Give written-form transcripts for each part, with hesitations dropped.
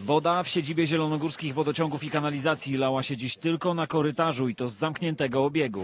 Woda w siedzibie Zielonogórskich Wodociągów i Kanalizacji lała się dziś tylko na korytarzu i to z zamkniętego obiegu.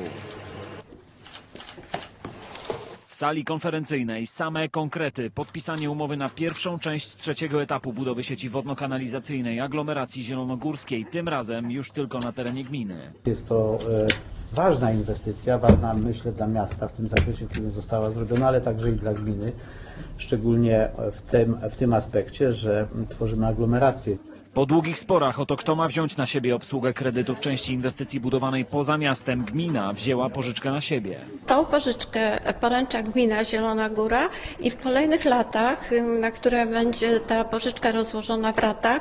W sali konferencyjnej same konkrety. Podpisanie umowy na pierwszą część trzeciego etapu budowy sieci wodno-kanalizacyjnej aglomeracji zielonogórskiej. Tym razem już tylko na terenie gminy. Jest to ważna inwestycja, ważna myślę dla miasta w tym zakresie, w którym została zrobiona, ale także i dla gminy. Szczególnie w tym aspekcie, że tworzymy aglomerację. Po długich sporach o to, kto ma wziąć na siebie obsługę kredytu w części inwestycji budowanej poza miastem, gmina wzięła pożyczkę na siebie. Tą pożyczkę poręcza gmina Zielona Góra i w kolejnych latach, na które będzie ta pożyczka rozłożona w ratach,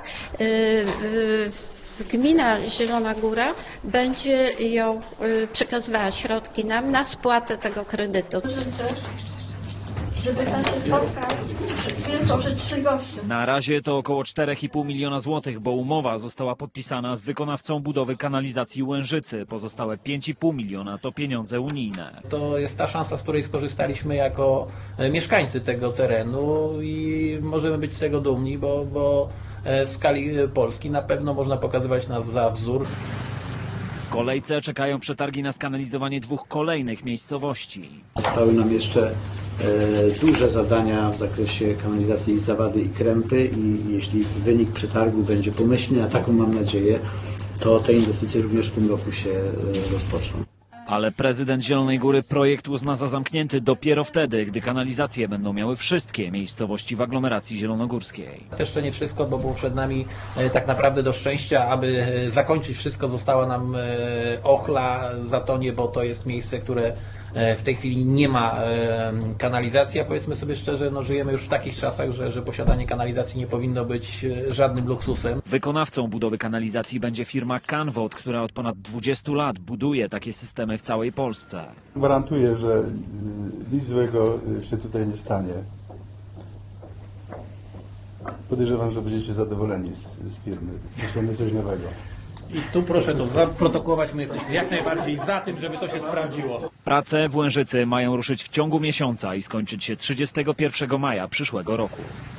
gmina Zielona Góra będzie ją przekazywała środki nam na spłatę tego kredytu. Żeby pan się spotkał z wielką życzliwością. Na razie to około 4,5 miliona złotych, bo umowa została podpisana z wykonawcą budowy kanalizacji Łężycy. Pozostałe 5,5 miliona to pieniądze unijne. To jest ta szansa, z której skorzystaliśmy jako mieszkańcy tego terenu i możemy być z tego dumni, bo w skali Polski na pewno można pokazywać nas za wzór. W kolejce czekają przetargi na skanalizowanie 2 kolejnych miejscowości. Zostały nam jeszcze duże zadania w zakresie kanalizacji Zawady i Krępy i jeśli wynik przetargu będzie pomyślny, a taką mam nadzieję, to te inwestycje również w tym roku się rozpoczną. Ale prezydent Zielonej Góry projekt uzna za zamknięty dopiero wtedy, gdy kanalizacje będą miały wszystkie miejscowości w aglomeracji zielonogórskiej. Jeszcze nie wszystko, bo było przed nami tak naprawdę do szczęścia, aby zakończyć wszystko, została nam Ochla, Zatonie, bo to jest miejsce, które w tej chwili nie ma kanalizacji, a powiedzmy sobie szczerze, no żyjemy już w takich czasach, że posiadanie kanalizacji nie powinno być żadnym luksusem. Wykonawcą budowy kanalizacji będzie firma Canwod, która od ponad 20 lat buduje takie systemy w całej Polsce. Gwarantuję, że nic złego się tutaj nie stanie. Podejrzewam, że będziecie zadowoleni z firmy. Myślimy coś nowego. I tu proszę to zaprotokołować, my jesteśmy jak najbardziej za tym, żeby to się sprawdziło. Prace w Łężycy mają ruszyć w ciągu miesiąca i skończyć się 31 maja przyszłego roku.